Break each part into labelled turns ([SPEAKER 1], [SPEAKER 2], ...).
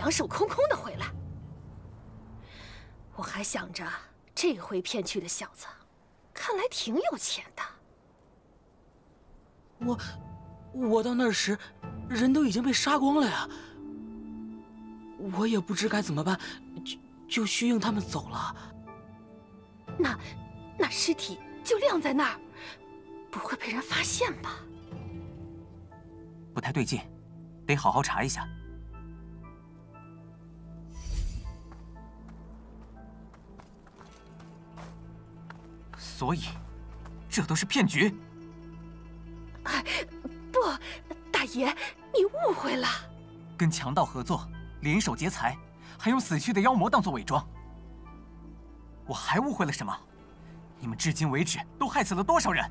[SPEAKER 1] 两手空空的回来。我还想着这回骗去的小子，看来挺有钱的。
[SPEAKER 2] 我到那儿时，人都已经被杀光了呀。我也不知该怎么办，就虚应他们走了。
[SPEAKER 1] 那尸体就晾在那儿，不会被人发现吧？
[SPEAKER 3] 不太对劲，得好好查一下。所以，这都是骗局。
[SPEAKER 1] 哎，不，大爷，你误会了。
[SPEAKER 3] 跟强盗合作，联手劫财，还用死去的妖魔当作伪装。我还误会了什么？你们至今为止都害死了多少人？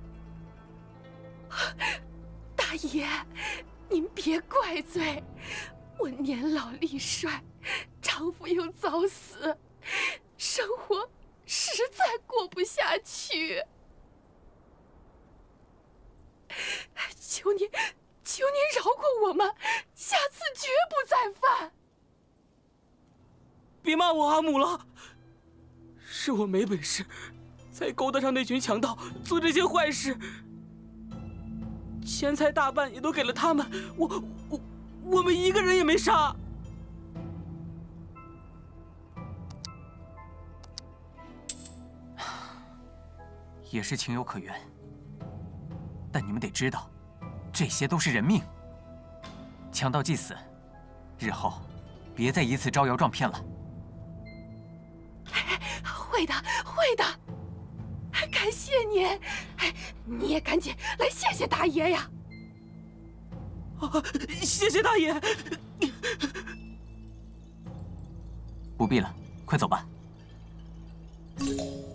[SPEAKER 1] 大爷，您别怪罪，我年老力衰，丈夫又早死，生活实在过不下去。求您饶过我们，下次绝不再犯。
[SPEAKER 2] 别骂我阿母了，是我没本事，才勾搭上那群强盗做这些坏事。钱财大半也都给了他们，我们一个人也没杀。
[SPEAKER 3] 也是情有可原，但你们得知道，这些都是人命。强盗既死，日后别再以此招摇撞骗了。
[SPEAKER 1] 会的，会的，感谢您。哎，你也赶紧来谢谢大爷呀！
[SPEAKER 2] 谢谢大爷。
[SPEAKER 3] 不必了，快走吧。